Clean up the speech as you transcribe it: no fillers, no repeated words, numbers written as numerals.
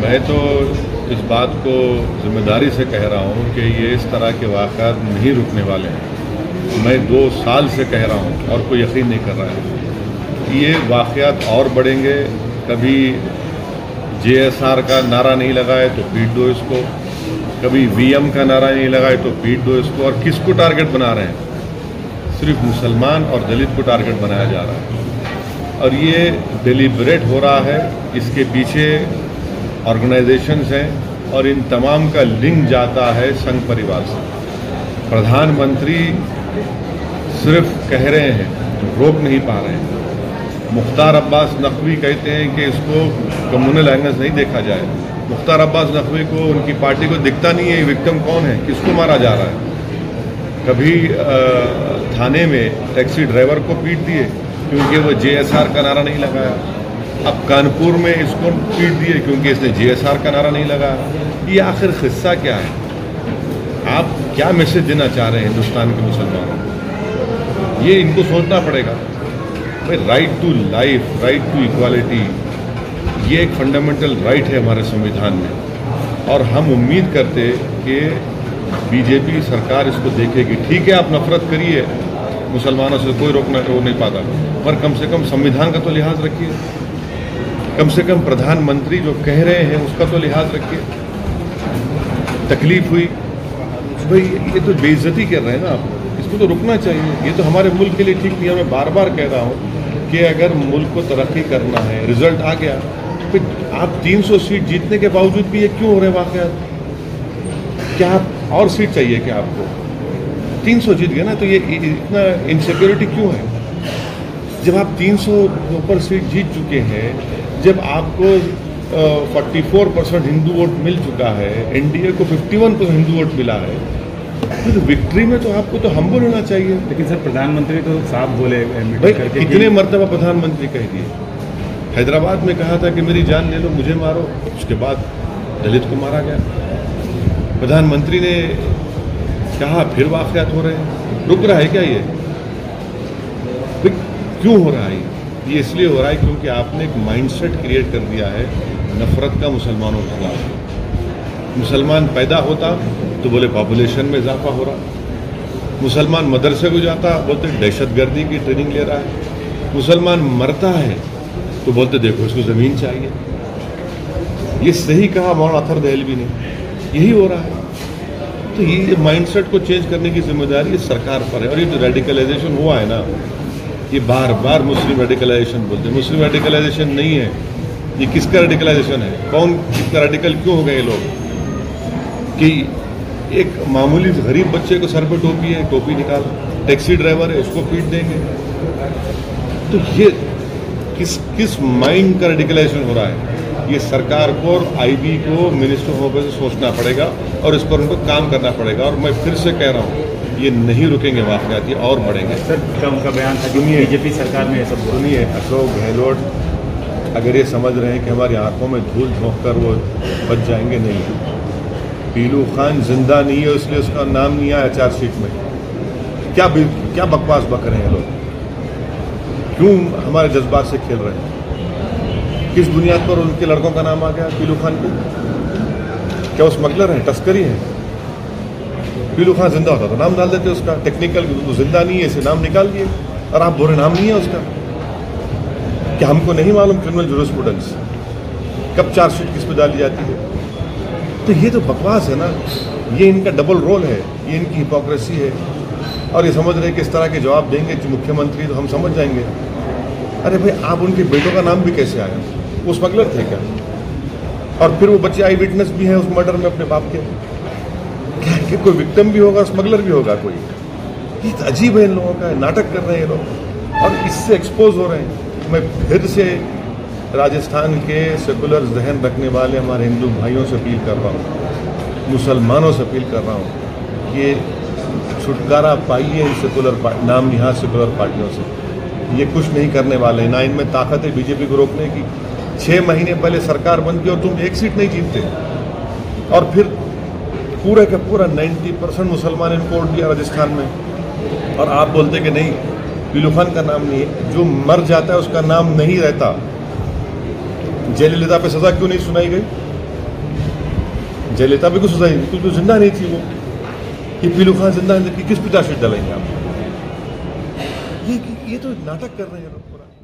मैं तो इस बात को जिम्मेदारी से कह रहा हूँ कि ये इस तरह के वाक़यात नहीं रुकने वाले हैं। मैं 2 साल से कह रहा हूँ और कोई यकीन नहीं कर रहा है। ये वाक़यात और बढ़ेंगे। कभी JSR का नारा नहीं लगाए तो पीट दो इसको, कभी VM का नारा नहीं लगाए तो पीट दो इसको। और किसको टारगेट बना रहे हैं? सिर्फ मुसलमान और दलित को टारगेट बनाया जा रहा है और ये डिलिबरेट हो रहा है। इसके पीछे ऑर्गेनाइजेशंस हैं और इन तमाम का लिंक जाता है संघ परिवार से। प्रधानमंत्री सिर्फ कह रहे हैं, रोक नहीं पा रहे हैं। मुख्तार अब्बास नकवी कहते हैं कि इसको कम्युनल एंगल नहीं देखा जाए। मुख्तार अब्बास नकवी को, उनकी पार्टी को दिखता नहीं है विक्टिम कौन है, किसको मारा जा रहा है। कभी थाने में टैक्सी ड्राइवर को पीट दिए क्योंकि वो JSR का नारा नहीं लगाया। अब कानपुर में इसको पीट दिए क्योंकि इसने JSR का नारा नहीं लगाया। ये आखिर किस्सा क्या है? आप क्या मैसेज देना चाह रहे हैं हिंदुस्तान के मुसलमानों को? ये इनको सोचना पड़ेगा। भाई, right to life, right to equality, ये एक फंडामेंटल राइट है हमारे संविधान में और हम उम्मीद करते कि BJP सरकार इसको देखेगी। ठीक है, आप नफरत करिए मुसलमानों से, कोई रोक नहीं पाता, पर कम से कम संविधान का तो लिहाज रखिए। कम से कम प्रधानमंत्री जो कह रहे हैं उसका तो लिहाज रखिए। तकलीफ हुई भाई, ये तो बेइज्जती कर रहे हैं ना आप, इसको तो रुकना चाहिए। ये तो हमारे मुल्क के लिए ठीक नहीं है। मैं बार बार कह रहा हूँ कि अगर मुल्क को तरक्की करना है, रिजल्ट आ गया, फिर आप 300 सीट जीतने के बावजूद भी ये क्यों हो रहे वाक़यात? क्या आप और सीट चाहिए क्या आपको? 300 जीत गए ना, तो ये इतना इनसिक्योरिटी क्यों है? जब आप 300 ऊपर सीट जीत चुके हैं, जब आपको 44% हिंदू वोट मिल चुका है, NDA को 51% हिंदू वोट मिला है, तो विक्ट्री में तो आपको तो हम्बल होना चाहिए। लेकिन सर, प्रधानमंत्री तो साफ बोले भाई, कितने मरतबा प्रधानमंत्री कह दिए। हैदराबाद में कहा था कि मेरी जान ले लो, मुझे मारो, उसके बाद दलित को मारा गया। प्रधानमंत्री ने कहा फिर वाक़यात हो रहे हैं। रुक रहा है क्या ये? क्यों हो रहा है ये? इसलिए हो रहा है क्योंकि आपने एक माइंडसेट क्रिएट कर दिया है नफरत का मुसलमानों के खिलाफ। मुसलमान पैदा होता तो बोले पॉपुलेशन में इजाफा हो रहा। मुसलमान मदरसे को जाता बोलते दहशतगर्दी की ट्रेनिंग ले रहा है। मुसलमान मरता है तो बोलते देखो इसको ज़मीन चाहिए। ये सही कहा मौलाना अतहर दहलवी ने, यही हो रहा है। तो ये माइंडसेट को चेंज करने की जिम्मेदारी इस सरकार पर है। और ये जो रेडिकलाइजेशन हुआ है ना, ये बार बार मुस्लिम रेडिकलाइजेशन बोलते हैं। मुस्लिम रेडिकलाइजेशन नहीं है, ये किसका रेडिकलाइजेशन है? कौन किसका रेडिकल क्यों हो गए लोग? कि एक मामूली गरीब बच्चे को सर पे टोपी है, टोपी निकाल, टैक्सी ड्राइवर है उसको पीट देंगे। तो ये किस माइंड का रेडिकलाइजेशन हो रहा है? ये सरकार को और IB को, मिनिस्टर ऑफ होम से सोचना पड़ेगा और इस पर उनको काम करना पड़ेगा। और मैं फिर से कह रहा हूँ, ये नहीं रुकेंगे वाक़यात, ये और बढ़ेंगे। सर, क्या उनका बयान था कि BJP सरकार में ये सब सुनिए, अशोक गहलोत अगर ये समझ रहे हैं कि हमारी आंखों में धूल झोंक कर वो बच जाएंगे, नहीं। पीलू खान जिंदा नहीं है इसलिए उसका नाम नहीं आया चार्जशीट में। क्या बकवास बक रहे हैं लोग? क्यों हमारे जज्बात से खेल रहे हैं? किस बुनियाद पर उनके लड़कों का नाम आ गया पीलू खान को? क्या वो स्मगलर हैं, तस्करी है? पीलू खान जिंदा होता तो नाम डाल देते उसका। टेक्निकल तो जिंदा नहीं है, इसे नाम निकाल दिए और आप बोले नाम नहीं है उसका। क्या हमको नहीं मालूम क्रिमिनल जूरिस्प्रूडेंस कब चार्जशीट किस पे डाली जाती है? तो ये तो बकवास है ना। ये इनका डबल रोल है, ये इनकी हिपोक्रेसी है। और ये समझ रहे कि इस तरह के जवाब देंगे मुख्यमंत्री तो हम समझ जाएंगे। अरे भाई, आप उनके बेटों का नाम भी कैसे आया? वो स्मगलर थे क्या? और फिर वो बच्चे आई विटनेस भी हैं उस मर्डर में अपने बाप के। कि कोई विक्टिम भी होगा, स्मगलर भी होगा कोई। ये तो अजीब है इन लोगों का, नाटक कर रहे हैं ये लोग और इससे एक्सपोज हो रहे हैं। मैं फिर से राजस्थान के सेकुलर जहन रखने वाले हमारे हिंदू भाइयों से अपील कर रहा हूँ, मुसलमानों से अपील कर रहा हूँ कि छुटकारा पाइए इन सेकुलर नाम निहाद सेकुलर पार्टियों से। ये कुछ नहीं करने वाले, ना इनमें ताकत है BJP को रोकने की। 6 महीने पहले सरकार बन गई और तुम एक सीट नहीं जीतते और फिर पूरे का पूरा 90% मुसलमान इनको वोट दिया राजस्थान में और आप बोलते कि नहीं पीलू खान का नाम नहीं है। जो मर जाता है उसका नाम नहीं रहता। जयललिता पे सजा क्यों नहीं सुनाई गई? जयललिता बिल्कुल सजा नहीं, बिल्कुल जिंदा नहीं थी वो। ये पीलू खान जिंदा है, किस पे चार्जशीट डालेंगे आप? ये तो नाटक कर रहे हैं लोग पूरा।